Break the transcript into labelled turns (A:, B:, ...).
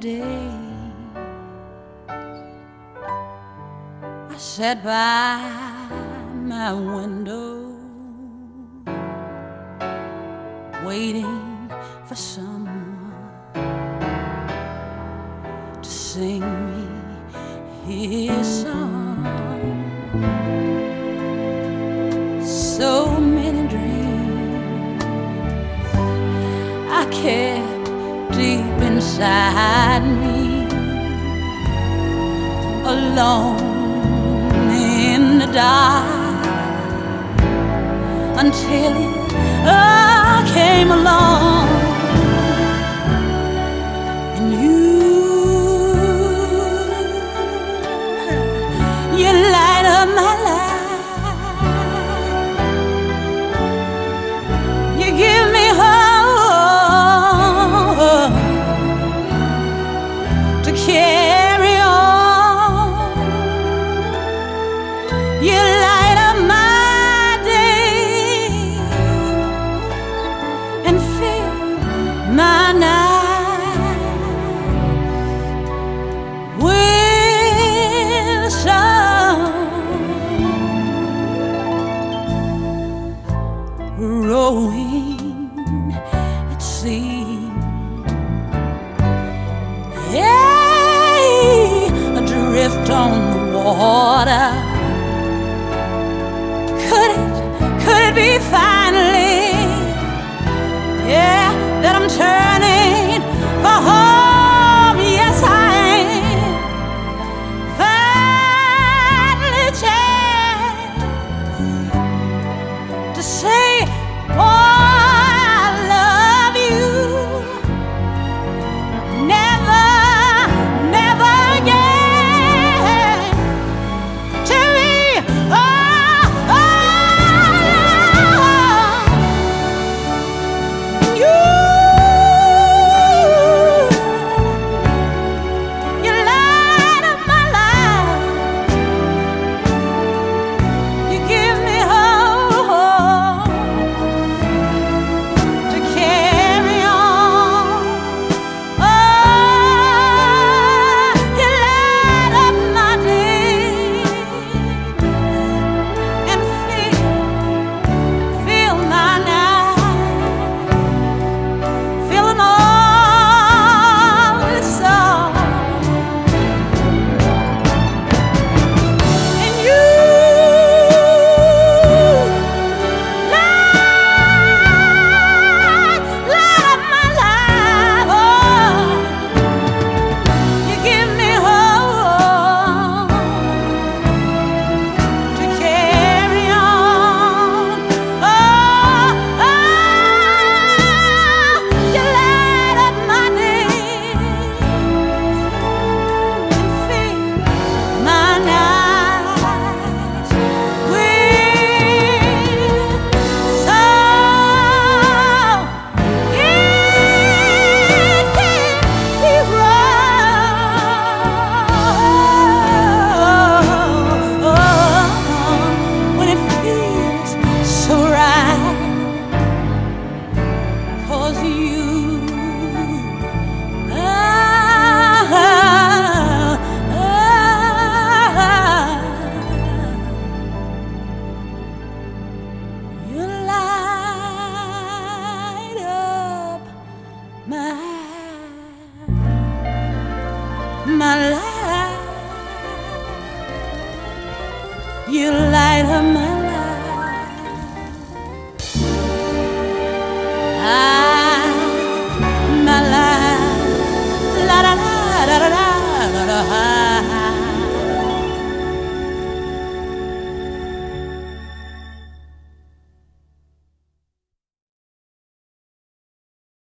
A: day I sat by my window waiting for someone to sing me his song. So many dreams I kept deep inside me, alone in the dark, until you came along, and you light up my life. You give me hope to carry on. You light up my day and fill my night with song. Rowing at sea, yeah, adrift on the water. Could it be finally, yeah, that I'm turning for home? Yes, I am. Finally chance to say, boy, I love you. Never, never again to me. My life, you light up my life. My life, la da da da da da da da.